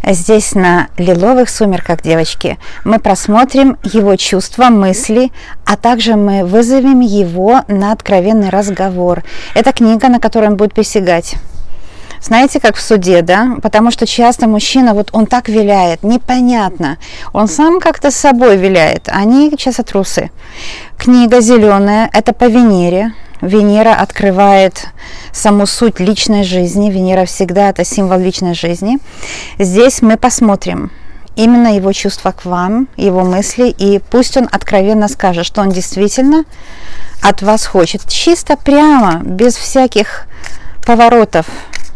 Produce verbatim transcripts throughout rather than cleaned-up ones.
Здесь на лиловых сумерках, девочки, мы просмотрим его чувства, мысли, а также мы вызовем его на откровенный разговор. Это книга, на которой он будет присягать. Знаете, как в суде, да? Потому что часто мужчина, вот он так виляет, непонятно. Он сам как-то с собой виляет, а они часто трусы. Книга зеленая, это по Венере. Венера открывает саму суть личной жизни. Венера всегда это символ личной жизни. Здесь мы посмотрим именно его чувства к вам, его мысли, и пусть он откровенно скажет, что он действительно от вас хочет. Чисто прямо, без всяких поворотов,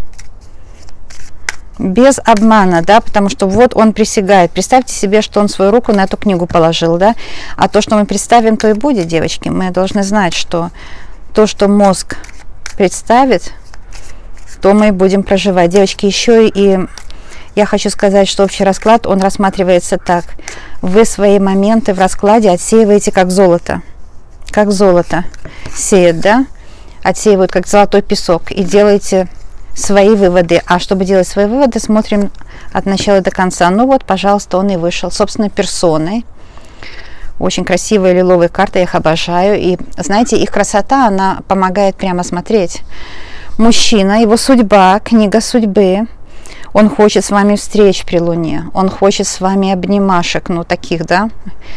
без обмана, да, потому что вот он присягает. Представьте себе, что он свою руку на эту книгу положил, да, а то, что мы представим, то и будет, девочки. Мы должны знать, что то, что мозг представит, то мы будем проживать. Девочки, еще и я хочу сказать, что общий расклад, он рассматривается так. Вы свои моменты в раскладе отсеиваете как золото. Как золото сеют, да? Отсеивают как золотой песок. И делаете свои выводы. А чтобы делать свои выводы, смотрим от начала до конца. Ну вот, пожалуйста, он и вышел. Собственно, персоной. Очень красивые лиловые карты, я их обожаю. И знаете, их красота, она помогает прямо смотреть. Мужчина, его судьба, книга судьбы. Он хочет с вами встреч при Луне. Он хочет с вами обнимашек, ну таких, да.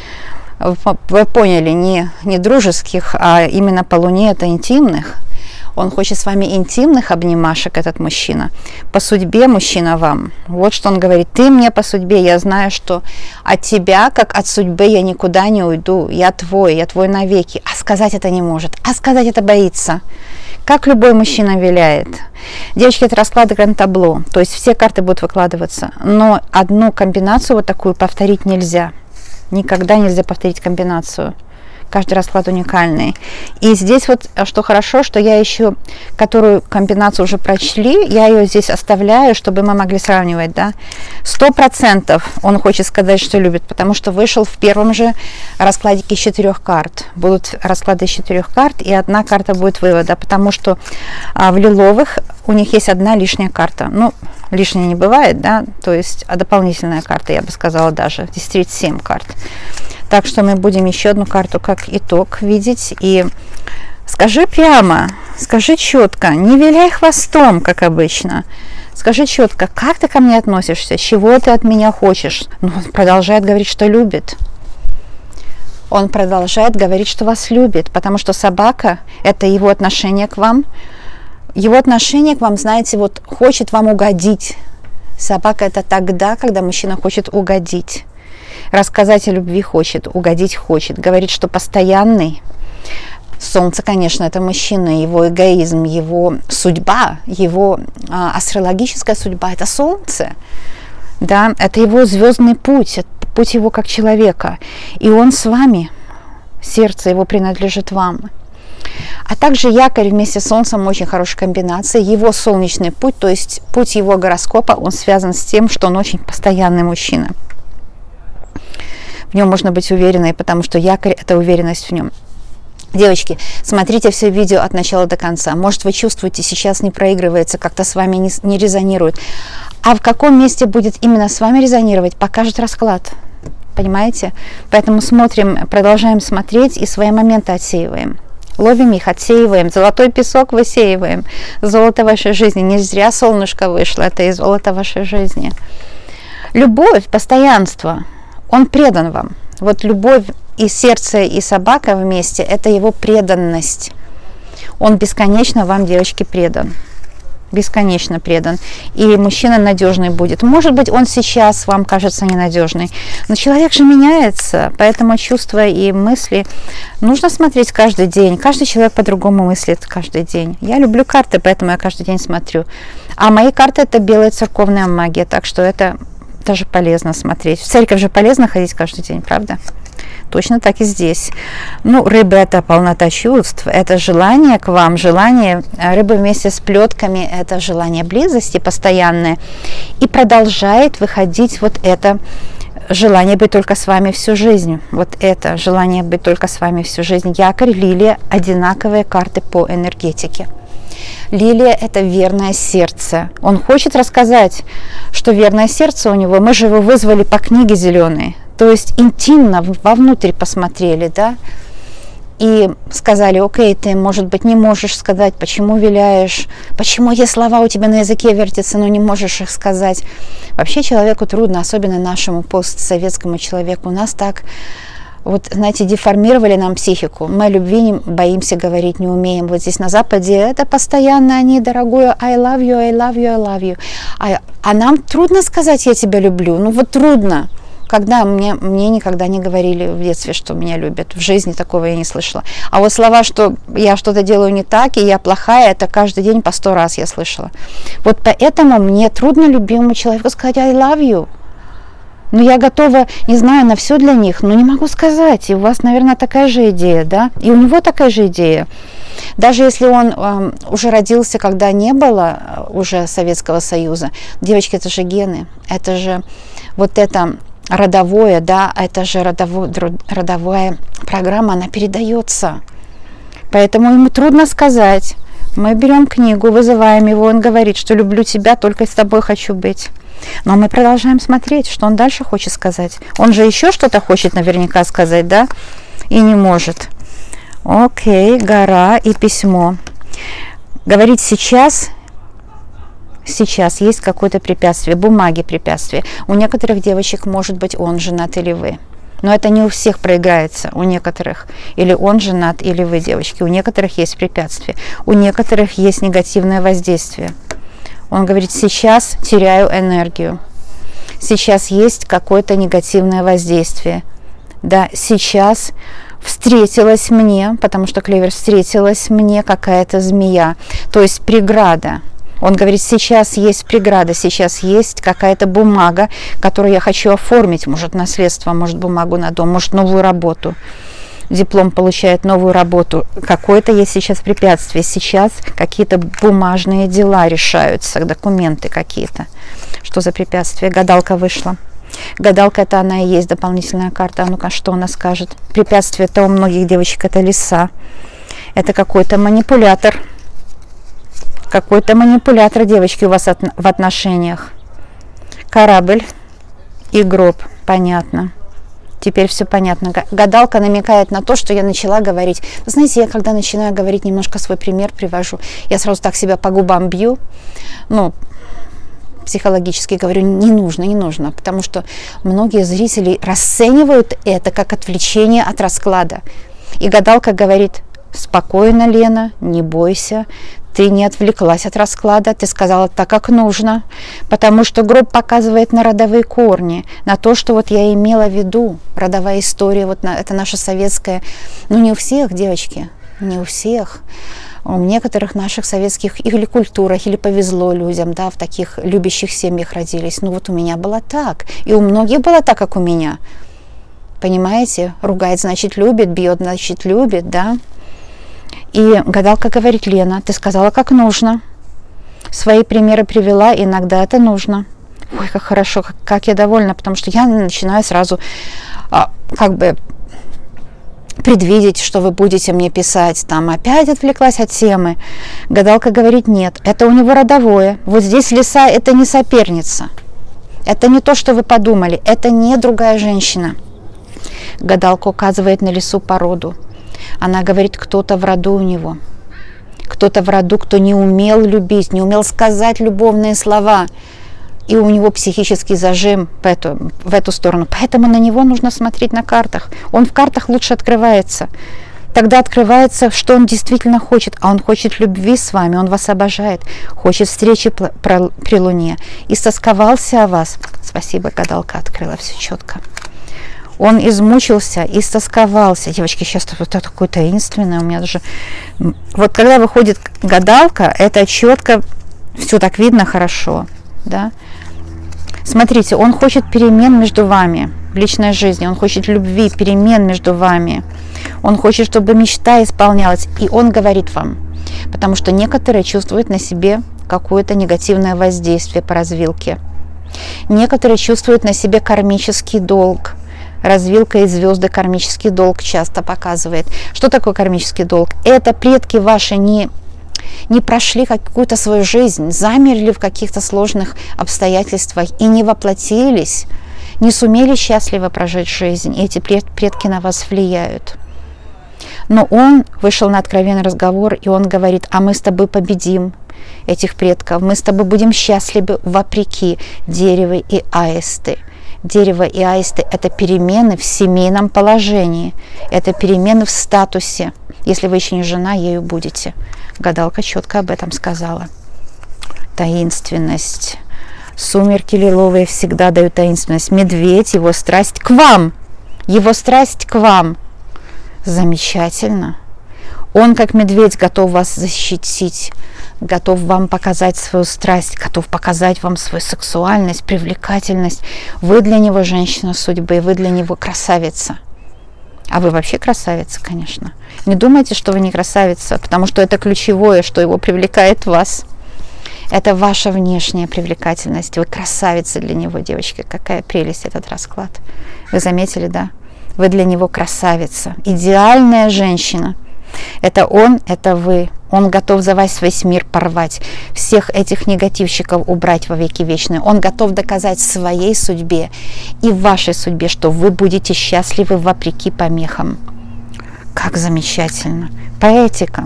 Вы поняли, не, не дружеских, а именно по Луне это интимных. Он хочет с вами интимных обнимашек, этот мужчина. По судьбе мужчина вам. Вот что он говорит. Ты мне по судьбе, я знаю, что от тебя, как от судьбы, я никуда не уйду. Я твой, я твой навеки. А сказать это не может. А сказать это боится. Как любой мужчина виляет. Девочки, это расклады гранд-табло. То есть все карты будут выкладываться. Но одну комбинацию вот такую повторить нельзя. Никогда нельзя повторить комбинацию. Каждый расклад уникальный. И здесь вот, что хорошо, что я еще, которую комбинацию уже прочли, я ее здесь оставляю, чтобы мы могли сравнивать, да. Сто процентов он хочет сказать, что любит, потому что вышел в первом же раскладике из четырех карт. Будут расклады из четырех карт, и одна карта будет вывода, потому что а, в лиловых у них есть одна лишняя карта. Ну, лишней не бывает, да, то есть а дополнительная карта, я бы сказала даже. Здесь тридцать семь карт. Так что мы будем еще одну карту как итог видеть. И скажи прямо, скажи четко, не виляй хвостом, как обычно. Скажи четко, как ты ко мне относишься, чего ты от меня хочешь. Ну, он продолжает говорить, что любит. Он продолжает говорить, что вас любит, потому что собака – это его отношение к вам. Его отношение к вам, знаете, вот хочет вам угодить. Собака – это тогда, когда мужчина хочет угодить. Рассказать о любви хочет, угодить хочет, говорит, что постоянный. Солнце, конечно, это мужчина, его эгоизм, его судьба, его а, астрологическая судьба – это Солнце. Да, это его звездный путь, это путь его как человека. И он с вами, сердце его принадлежит вам. А также якорь вместе с Солнцем очень хорошая комбинация. Его солнечный путь, то есть путь его гороскопа, он связан с тем, что он очень постоянный мужчина. В нем можно быть уверенной, потому что якорь – это уверенность в нем. Девочки, смотрите все видео от начала до конца. Может, вы чувствуете, сейчас не проигрывается, как-то с вами не, не резонирует. А в каком месте будет именно с вами резонировать, покажет расклад. Понимаете? Поэтому смотрим, продолжаем смотреть и свои моменты отсеиваем. Ловим их, отсеиваем. Золотой песок высеиваем. Золото вашей жизни. Не зря солнышко вышло. Это и золото вашей жизни. Любовь, постоянство. Он предан вам. Вот любовь и сердце, и собака вместе – это его преданность. Он бесконечно вам, девочки, предан. Бесконечно предан. И мужчина надежный будет. Может быть, он сейчас вам кажется ненадежный. Но человек же меняется, поэтому чувства и мысли нужно смотреть каждый день. Каждый человек по-другому мыслит каждый день. Я люблю карты, поэтому я каждый день смотрю. А мои карты – это белая церковная магия, так что это даже полезно смотреть. В церковь же полезно ходить каждый день, правда? Точно так и здесь. Ну, рыба – это полнота чувств, это желание к вам, желание, рыба вместе с плетками – это желание близости постоянное. И продолжает выходить вот это желание быть только с вами всю жизнь. Вот это желание быть только с вами всю жизнь. Якорь, лилия – одинаковые карты по энергетике. Лилия – это верное сердце. Он хочет рассказать, что верное сердце у него. Мы же его вызвали по книге зеленой. То есть интимно вовнутрь посмотрели, да, и сказали: окей, ты, может быть, не можешь сказать, почему виляешь, почему есть слова у тебя на языке вертятся, но не можешь их сказать. Вообще человеку трудно, особенно нашему постсоветскому человеку. У нас так, вот, знаете, деформировали нам психику. Мы о любви не боимся говорить, не умеем. Вот здесь на Западе это постоянно они, дорогое, I love you, I love you, I love you. А, а нам трудно сказать «я тебя люблю». Ну вот трудно. Когда мне, мне никогда не говорили в детстве, что меня любят. В жизни такого я не слышала. А вот слова, что я что-то делаю не так, и я плохая, это каждый день по сто раз я слышала. Вот поэтому мне трудно любимому человеку сказать I love you. Но я готова, не знаю, на все для них, но не могу сказать. И у вас, наверное, такая же идея, да? И у него такая же идея. Даже если он э, уже родился, когда не было уже Советского Союза. Девочки, это же гены. Это же вот это... родовое, да, это же родово, родовая программа, она передается. Поэтому ему трудно сказать. Мы берем книгу, вызываем его, он говорит, что люблю тебя, только с тобой хочу быть. Но мы продолжаем смотреть, что он дальше хочет сказать. Он же еще что-то хочет наверняка сказать, да, и не может. Окей, гора и письмо. Говорить сейчас... Сейчас есть какое-то препятствие, бумаги препятствие. У некоторых девочек может быть он женат или вы. Но это не у всех проиграется. У некоторых или он женат, или вы, девочки. У некоторых есть препятствие. У некоторых есть негативное воздействие. Он говорит: сейчас теряю энергию. Сейчас есть какое-то негативное воздействие. Да, сейчас встретилась мне, потому что клевер встретилась мне какая-то змея. То есть преграда. Он говорит: сейчас есть преграда, сейчас есть какая-то бумага, которую я хочу оформить. Может, наследство, может, бумагу на дом, может, новую работу. Диплом получает, новую работу. Какое-то есть сейчас препятствие. Сейчас какие-то бумажные дела решаются, документы какие-то. Что за препятствие? Гадалка вышла. Гадалка — это она и есть дополнительная карта. А ну-ка, что она скажет? Препятствие — это у многих девочек это лиса. Это какой-то манипулятор. Какой-то манипулятор, девочки, у вас от, в отношениях. Корабль и гроб. Понятно. Теперь все понятно. Гадалка намекает на то, что я начала говорить. Вы знаете, я когда начинаю говорить, немножко свой пример привожу. Я сразу так себя по губам бью. Ну, психологически говорю, не нужно, не нужно. Потому что многие зрители расценивают это как отвлечение от расклада. И гадалка говорит: спокойно, Лена, не бойся. Ты не отвлеклась от расклада, ты сказала так, как нужно, потому что гроб показывает на родовые корни, на то, что вот я имела в виду, родовая история, вот на, это наша советская, ну не у всех, девочки, не у всех, у некоторых наших советских или культурах, или повезло людям, да, в таких любящих семьях родились, ну вот у меня было так, и у многих было так, как у меня, понимаете, ругает, значит любит, бьет, значит любит, да. И гадалка говорит: Лена, ты сказала, как нужно. Свои примеры привела, иногда это нужно. Ой, как хорошо, как, как я довольна, потому что я начинаю сразу а, как бы предвидеть, что вы будете мне писать. Там опять отвлеклась от темы. Гадалка говорит: нет, это у него родовое. Вот здесь лиса — это не соперница. Это не то, что вы подумали. Это не другая женщина. Гадалка указывает на лису породу. Она говорит: кто-то в роду у него. Кто-то в роду, кто не умел любить, не умел сказать любовные слова. И у него психический зажим в эту, в эту сторону. Поэтому на него нужно смотреть на картах. Он в картах лучше открывается. Тогда открывается, что он действительно хочет. А он хочет любви с вами, он вас обожает. Хочет встречи при луне. И стосковался о вас. Спасибо, гадалка открыла все четко. Он измучился и стосковался. Девочки, сейчас вот это такое таинственное. У меня даже... Вот когда выходит гадалка, это четко, все так видно хорошо. Да? Смотрите, он хочет перемен между вами в личной жизни. Он хочет любви, перемен между вами. Он хочет, чтобы мечта исполнялась. И он говорит вам. Потому что некоторые чувствуют на себе какое-то негативное воздействие по развилке. Некоторые чувствуют на себе кармический долг. Развилка и звезды кармический долг часто показывает. Что такое кармический долг? Это предки ваши не не прошли какую-то свою жизнь, замерли в каких-то сложных обстоятельствах и не воплотились, не сумели счастливо прожить жизнь, и эти предки на вас влияют. Но он вышел на откровенный разговор, и он говорит: а мы с тобой победим этих предков, мы с тобой будем счастливы вопреки дерево и аисты. Дерево и аисты – это перемены в семейном положении, это перемены в статусе. Если вы еще не жена, ею будете. Гадалка четко об этом сказала. Таинственность. Сумерки лиловые всегда дают таинственность. Медведь, его страсть к вам. Его страсть к вам. Замечательно. Он, как медведь, готов вас защитить, готов вам показать свою страсть, готов показать вам свою сексуальность, привлекательность. Вы для него женщина судьбы, вы для него красавица. А вы вообще красавица, конечно. Не думайте, что вы не красавица, потому что это ключевое, что его привлекает в вас. Это ваша внешняя привлекательность. Вы красавица для него, девочки. Какая прелесть этот расклад. Вы заметили, да? Вы для него красавица. Идеальная женщина. Это он, это вы. Он готов за вас весь мир порвать, всех этих негативщиков убрать во веки вечные. Он готов доказать своей судьбе и вашей судьбе, что вы будете счастливы вопреки помехам. Как замечательно. Поэтика.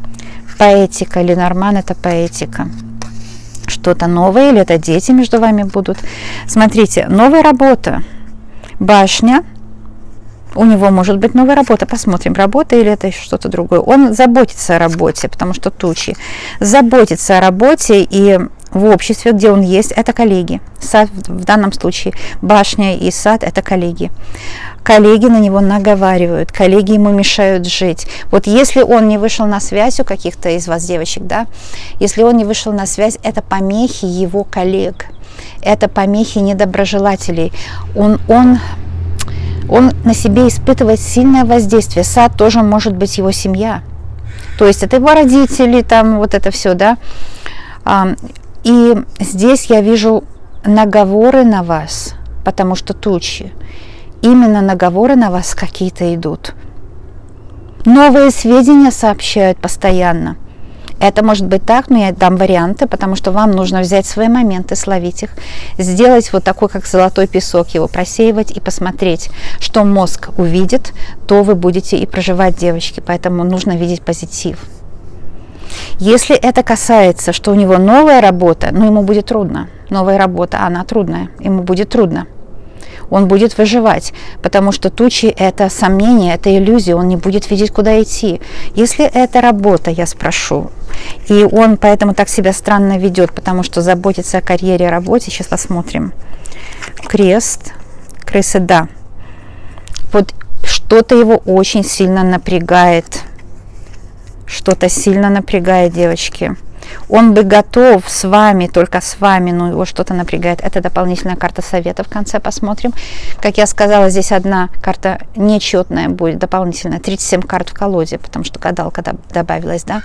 Поэтика. Ленорман – это поэтика. Что-то новое, или это дети между вами будут? Смотрите, новая работа. Башня. У него может быть новая работа. Посмотрим, работа или это что-то другое. Он заботится о работе, потому что тучи. Заботится о работе, и в обществе, где он есть, это коллеги. Сад в данном случае, башня и сад – это коллеги. Коллеги на него наговаривают, коллеги ему мешают жить. Вот если он не вышел на связь у каких-то из вас девочек, да, если он не вышел на связь, это помехи его коллег, это помехи недоброжелателей. Он, он, он на себе испытывает сильное воздействие. Сад тоже может быть его семья. То есть это его родители, там вот это все, да. И здесь я вижу наговоры на вас, потому что тучи. Именно наговоры на вас какие-то идут. Новые сведения сообщают постоянно. Это может быть так, но я дам варианты, потому что вам нужно взять свои моменты, словить их, сделать вот такой, как золотой песок, его просеивать и посмотреть, что мозг увидит, то вы будете и проживать, девочки. Поэтому нужно видеть позитив. Если это касается, что у него новая работа, ну ему будет трудно. Новая работа, она трудная, ему будет трудно. Он будет выживать, потому что тучи – это сомнение, это иллюзия, он не будет видеть, куда идти. Если это работа, я спрошу, и он поэтому так себя странно ведет, потому что заботится о карьере, о работе, сейчас посмотрим. Крест, крысы, да. Вот что-то его очень сильно напрягает, что-то сильно напрягает, девочки. Он бы готов с вами, только с вами, но его что-то напрягает. Это дополнительная карта совета в конце посмотрим. Как я сказала, здесь одна карта нечетная будет, дополнительная. тридцать семь карт в колоде, потому что гадалка добавилась, да.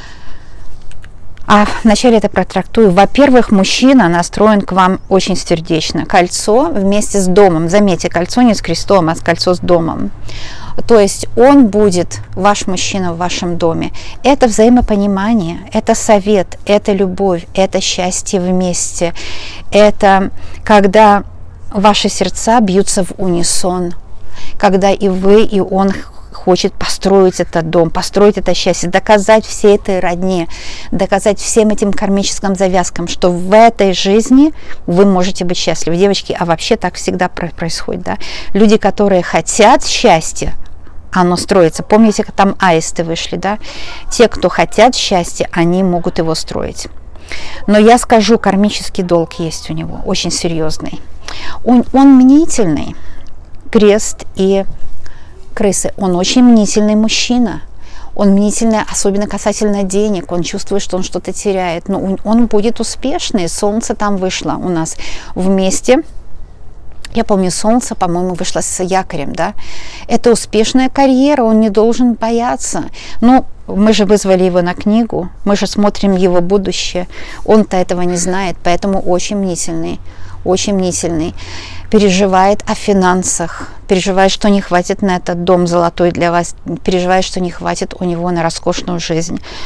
А вначале это протрактую. Во-первых, мужчина настроен к вам очень сердечно. Кольцо вместе с домом. Заметьте, кольцо не с крестом, а с кольцо с домом. То есть он будет, ваш мужчина в вашем доме. Это взаимопонимание, это совет, это любовь, это счастье вместе. Это когда ваши сердца бьются в унисон. Когда и вы, и он хочет построить этот дом, построить это счастье, доказать всей этой родне, доказать всем этим кармическим завязкам, что в этой жизни вы можете быть счастливы. Девочки, а вообще так всегда происходит, да? Люди, которые хотят счастья, оно строится. Помните, как там аисты вышли, да? Те, кто хотят счастья, они могут его строить. Но я скажу, кармический долг есть у него, очень серьезный. Он, он мнительный, крест и крысы. Он очень мнительный мужчина. Он мнительный, особенно касательно денег. Он чувствует, что он что-то теряет. Но он, он будет успешный. Солнце там вышло у нас вместе. Я помню, солнце, по-моему, вышло с якорем, да. Это успешная карьера, он не должен бояться. Ну, мы же вызвали его на книгу, мы же смотрим его будущее. Он-то этого не знает, поэтому очень мнительный, очень мнительный. Переживает о финансах, переживает, что не хватит на этот дом золотой для вас, переживает, что не хватит у него на роскошную жизнь.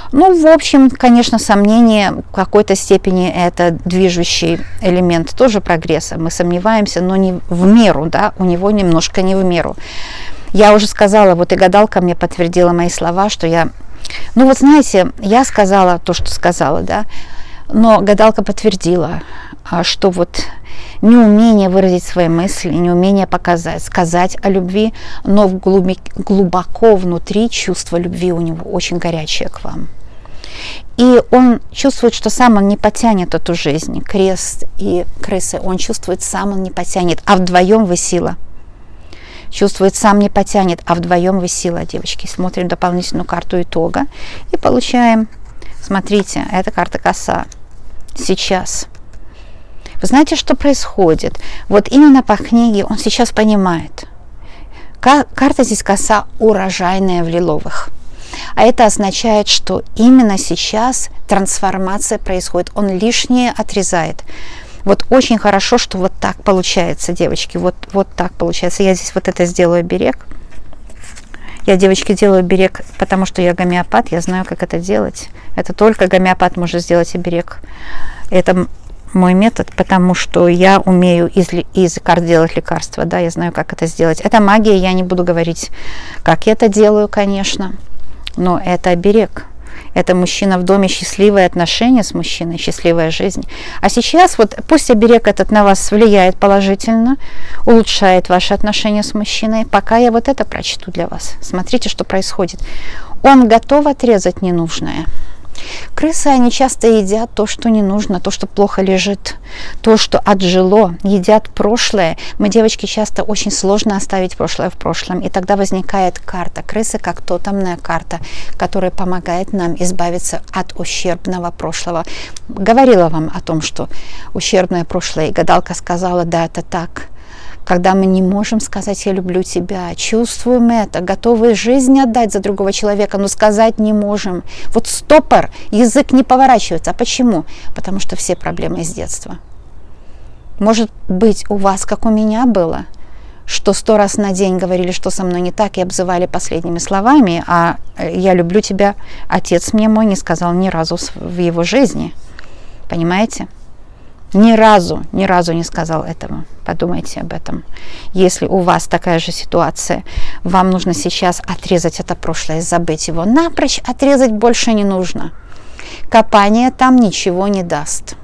Ну, в общем, конечно, сомнение в какой-то степени это движущий элемент тоже прогресса. Мы сомневаемся, но не в меру, да, у него немножко не в меру. Я уже сказала, вот и гадалка мне подтвердила мои слова, что я... Ну, вот знаете, я сказала то, что сказала, да, но гадалка подтвердила, что вот неумение выразить свои мысли, неумение показать, сказать о любви, но в глуби, глубоко внутри чувство любви у него очень горячее к вам. И он чувствует, что сам он не потянет эту жизнь, крест и крысы, он чувствует, сам он не потянет, а вдвоем вы сила. Чувствует, сам не потянет, а вдвоем вы сила, девочки. Смотрим дополнительную карту итога и получаем, смотрите, это карта коса. Сейчас. Вы знаете, что происходит? Вот именно по книге он сейчас понимает. Карта здесь коса урожайная в лиловых. А это означает, что именно сейчас трансформация происходит. Он лишнее отрезает. Вот очень хорошо, что вот так получается, девочки. Вот, вот так получается. Я здесь вот это сделаю оберег. Я, девочки, делаю оберег, потому что я гомеопат. Я знаю, как это делать. Это только гомеопат может сделать оберег. Это мой метод, потому что я умею из, из карт делать лекарства. Да, я знаю, как это сделать. Это магия, я не буду говорить, как я это делаю, конечно. Но это оберег. Это мужчина в доме, счастливые отношения с мужчиной, счастливая жизнь. А сейчас вот пусть оберег этот на вас влияет положительно, улучшает ваши отношения с мужчиной, пока я вот это прочту для вас. Смотрите, что происходит. Он готов отрезать ненужное. Крысы, они часто едят то, что не нужно, то, что плохо лежит, то, что отжило, едят прошлое. Мы, девочки, часто очень сложно оставить прошлое в прошлом, и тогда возникает карта крысы, как тотемная карта, которая помогает нам избавиться от ущербного прошлого. Говорила вам о том, что ущербное прошлое, и гадалка сказала, да, это так. Когда мы не можем сказать «я люблю тебя», чувствуем это, готовы жизнь отдать за другого человека, но сказать не можем. Вот стопор, язык не поворачивается. А почему? Потому что все проблемы из детства. Может быть, у вас, как у меня было, что сто раз на день говорили, что со мной не так, и обзывали последними словами, а «я люблю тебя» отец мне мой не сказал ни разу в его жизни. Понимаете? Ни разу, ни разу не сказал этого. Подумайте об этом. Если у вас такая же ситуация, вам нужно сейчас отрезать это прошлое, забыть его. Напрочь отрезать больше не нужно. Копание там ничего не даст.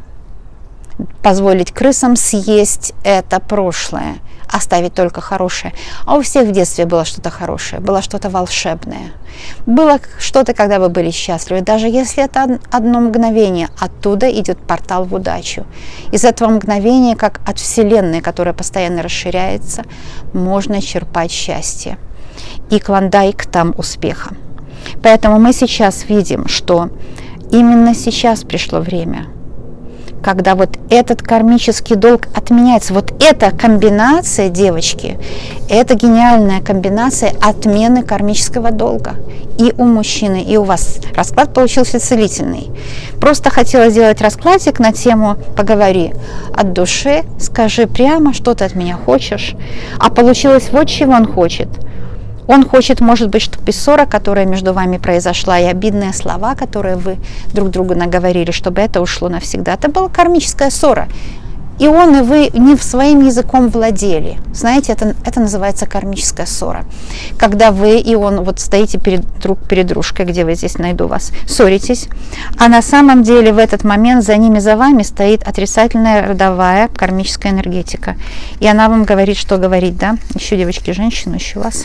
Позволить крысам съесть это прошлое, оставить только хорошее. А у всех в детстве было что-то хорошее, было что-то волшебное. Было что-то, когда вы были счастливы. Даже если это одно мгновение, оттуда идет портал в удачу. Из этого мгновения, как от Вселенной, которая постоянно расширяется, можно черпать счастье. И клондайк там успеха. Поэтому мы сейчас видим, что именно сейчас пришло время, когда вот этот кармический долг отменяется. Вот эта комбинация, девочки, это гениальная комбинация отмены кармического долга. И у мужчины, и у вас. Расклад получился целительный. Просто хотела сделать раскладик на тему «Поговори от души, скажи прямо, что ты от меня хочешь». А получилось вот чего он хочет. Он хочет, может быть, чтобы ссора, которая между вами произошла, и обидные слова, которые вы друг другу наговорили, чтобы это ушло навсегда. Это была кармическая ссора. И он, и вы не своим языком владели. Знаете, это, это называется кармическая ссора. Когда вы и он вот стоите перед, друг перед дружкой, где вы здесь найду вас, ссоритесь, а на самом деле в этот момент за ними, за вами стоит отрицательная родовая кармическая энергетика. И она вам говорит, что говорить, да? Еще, девочки, женщину, еще вас.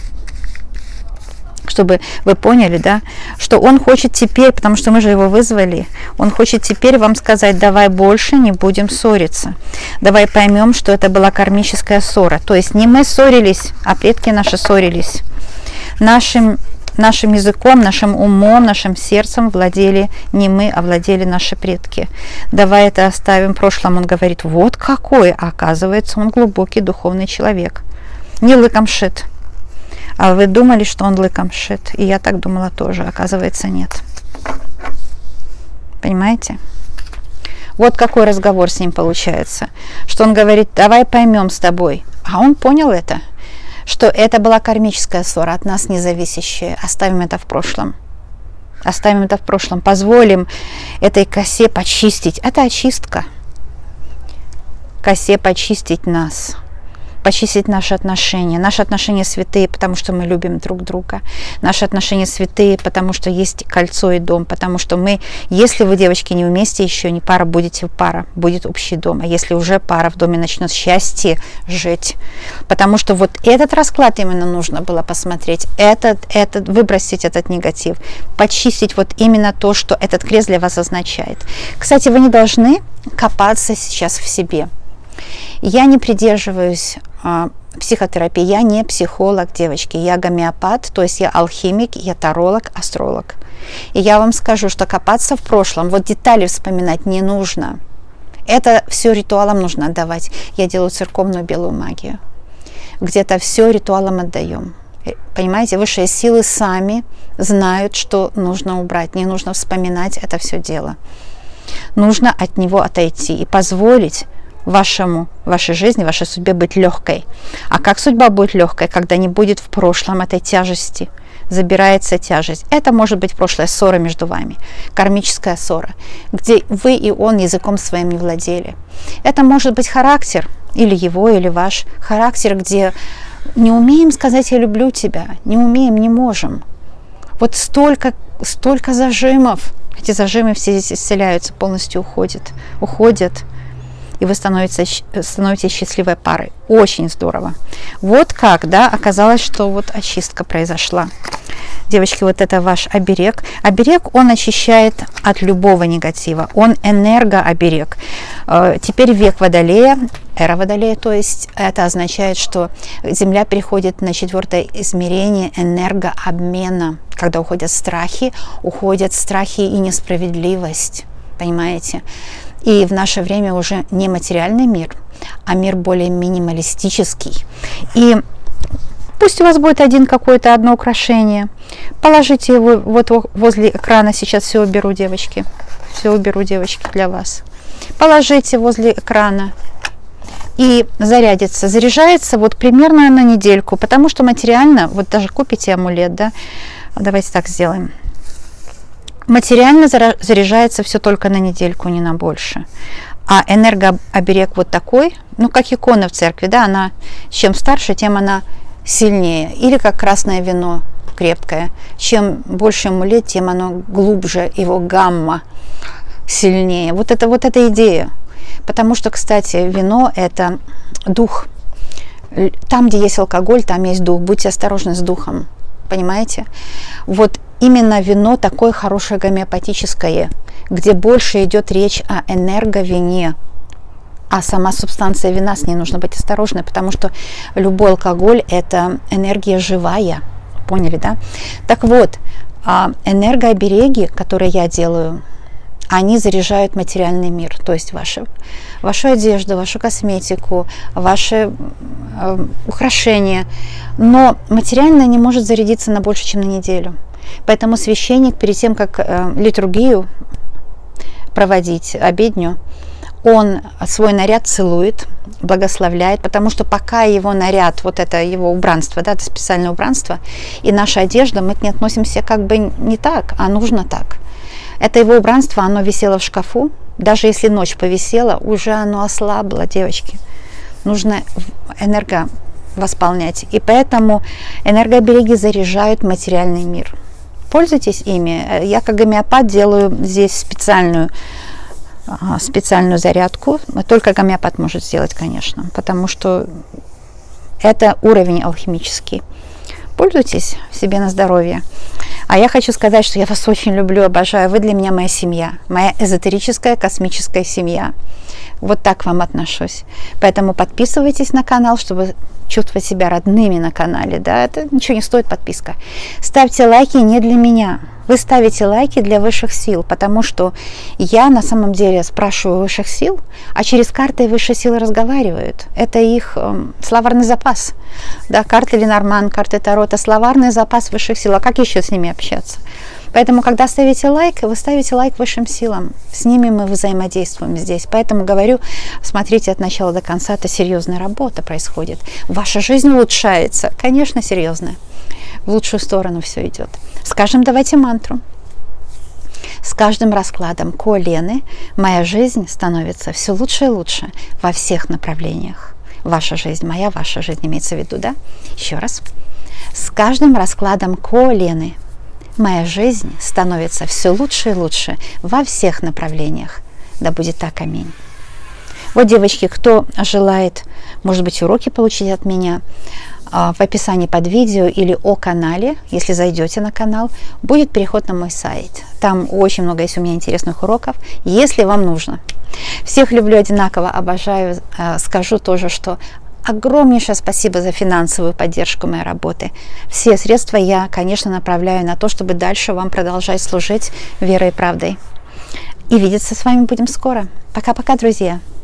Чтобы вы поняли, да, что он хочет теперь, потому что мы же его вызвали, он хочет теперь вам сказать: давай больше не будем ссориться, давай поймем, что это была кармическая ссора. То есть не мы ссорились, а предки наши ссорились. Нашим, нашим языком, нашим умом, нашим сердцем владели не мы, а владели наши предки. Давай это оставим в прошлом. Он говорит: вот какой, а оказывается, он глубокий духовный человек. Не лыком шит. А вы думали, что он лыком шит? И я так думала тоже. Оказывается, нет. Понимаете? Вот какой разговор с ним получается. Что он говорит: давай поймем с тобой. А он понял это. Что это была кармическая ссора, от нас независящая. Оставим это в прошлом. Оставим это в прошлом. Позволим этой косе почистить. Это очистка. Косе почистить нас. Почистить наши отношения. Наши отношения святые, потому что мы любим друг друга. Наши отношения святые, потому что есть кольцо и дом. Потому что мы, если вы, девочки, не вместе еще, не пара, будете пара, будет общий дом. А если уже пара, в доме начнет счастье жить. Потому что вот этот расклад именно нужно было посмотреть. Этот, этот, выбросить этот негатив. Почистить вот именно то, что этот крест для вас означает. Кстати, вы не должны копаться сейчас в себе. Я не придерживаюсь а, психотерапии, я не психолог, девочки, я гомеопат, то есть я алхимик, я таролог, астролог. И я вам скажу, что копаться в прошлом, вот детали вспоминать не нужно. Это все ритуалам нужно отдавать. Я делаю церковную белую магию. Где-то все ритуалам отдаем. Понимаете, высшие силы сами знают, что нужно убрать. Не нужно вспоминать это все дело. Нужно от него отойти и позволить вашему, вашей жизни, вашей судьбе быть легкой. А как судьба будет легкой, когда не будет в прошлом этой тяжести? Забирается тяжесть. Это может быть прошлая ссора между вами, кармическая ссора, где вы и он языком своим не владели. Это может быть характер, или его, или ваш характер, где не умеем сказать «я люблю тебя», не умеем, не можем. Вот столько, столько зажимов. Эти зажимы все здесь исцеляются, полностью уходят, уходят. И вы становитесь, становитесь счастливой парой. Очень здорово. Вот как, да, оказалось, что вот очистка произошла. Девочки, вот это ваш оберег. Оберег, он очищает от любого негатива. Он энергооберег. Теперь век Водолея, эра Водолея, то есть это означает, что Земля переходит на четвертое измерение энергообмена. Когда уходят страхи, уходят страхи и несправедливость. Понимаете? И в наше время уже не материальный мир, а мир более минималистический. И пусть у вас будет один какое-то одно украшение. Положите его вот возле экрана. Сейчас все уберу, девочки. Все уберу, девочки, для вас. Положите возле экрана. И зарядится. Заряжается вот примерно на недельку. Потому что материально, вот даже купите амулет, да. Давайте так сделаем. Материально заряжается все только на недельку, не на больше. А энергооберег вот такой, ну как икона в церкви, да, она чем старше, тем она сильнее. Или как красное вино крепкое. Чем больше амулет, тем оно глубже, его гамма сильнее. Вот это вот эта идея. Потому что, кстати, вино – это дух. Там, где есть алкоголь, там есть дух. Будьте осторожны с духом. Понимаете? Вот именно вино такое хорошее гомеопатическое, где больше идет речь о энерговине. А сама субстанция вина, с ней нужно быть осторожной, потому что любой алкоголь – это энергия живая. Поняли, да? Так вот, энергообереги, которые я делаю, они заряжают материальный мир, то есть ваши, вашу одежду, вашу косметику, ваши э, украшения. Но материально не может зарядиться на больше, чем на неделю. Поэтому священник перед тем, как э, литургию проводить, обедню, он свой наряд целует, благословляет, потому что пока его наряд, вот это его убранство, да, это специальное убранство, и наша одежда, мы к ней относимся как бы не так, а нужно так. Это его убранство, оно висело в шкафу. Даже если ночь повисела, уже оно ослабло, девочки. Нужно энерго восполнять. И поэтому энергообереги заряжают материальный мир. Пользуйтесь ими. Я как гомеопат делаю здесь специальную, специальную зарядку. Только гомеопат может сделать, конечно. Потому что это уровень алхимический. Пользуйтесь себе на здоровье. А я хочу сказать, что я вас очень люблю, обожаю. Вы для меня моя семья, моя эзотерическая космическая семья. Вот так к вам отношусь. Поэтому подписывайтесь на канал, чтобы чувствовать себя родными на канале. Да? Это ничего не стоит, подписка. Ставьте лайки не для меня. Вы ставите лайки для высших сил, потому что я на самом деле спрашиваю высших сил, а через карты высшие силы разговаривают. Это их э, словарный запас. Да, карты Ленорман, карты Таро – это словарный запас высших сил. А как еще с ними общаться? Поэтому, когда ставите лайк, вы ставите лайк высшим силам. С ними мы взаимодействуем здесь. Поэтому говорю, смотрите от начала до конца, это серьезная работа происходит. Ваша жизнь улучшается. Конечно, серьезная. В лучшую сторону все идет. Скажем, давайте мантру. С каждым раскладом Ко Лены моя жизнь становится все лучше и лучше во всех направлениях. Ваша жизнь, моя, ваша жизнь имеется в виду, да? Еще раз. С каждым раскладом Ко Лены моя жизнь становится все лучше и лучше во всех направлениях. Да будет так, аминь. Вот, девочки, кто желает, может быть, уроки получить от меня, в описании под видео или о канале, если зайдете на канал, будет переход на мой сайт. Там очень много есть у меня интересных уроков, если вам нужно. Всех люблю одинаково, обожаю. Скажу тоже, что огромнейшее спасибо за финансовую поддержку моей работы. Все средства я, конечно, направляю на то, чтобы дальше вам продолжать служить верой и правдой. И видеться с вами будем скоро. Пока-пока, друзья!